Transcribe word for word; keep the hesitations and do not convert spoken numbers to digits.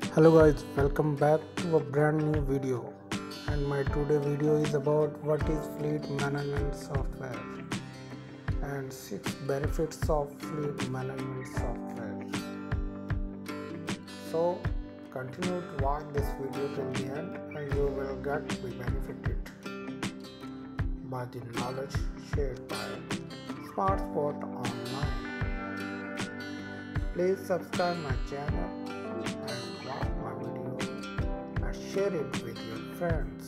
Hello guys, welcome back to a brand new video. And my today video is about what is fleet management software and six benefits of fleet management software. So continue to watch this video till the end and you will get be benefited by the knowledge shared by SmartSpot Online. Please subscribe my channel and like my video and share it with your friends.